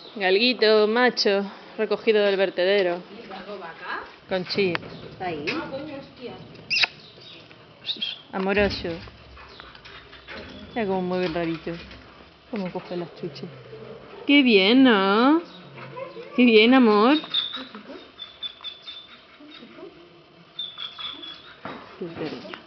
Galguito, macho, recogido del vertedero. Con chi. Ahí. Amoroso. Mira cómo mueve el rabito. Cómo coge las chuches. Qué bien, ¿no? Qué bien, amor. Qué